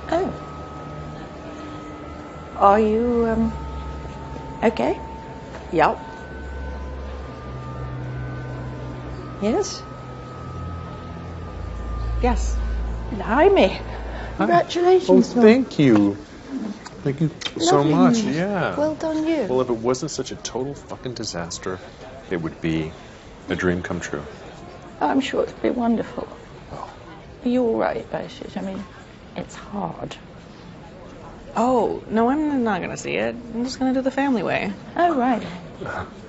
Oh. Are you, okay? Yep. Yes? Yes. Blimey. Congratulations, Oh, Tom. thank you. Thank you so Lovely much. news. Yeah. Well done, you. Well, if it wasn't such a total fucking disaster, it would be a dream come true. I'm sure it'll be wonderful. Oh. Are you all right about it? I mean, it's hard. Oh, no, I'm not going to see it. I'm just going to do the family way. Oh, right.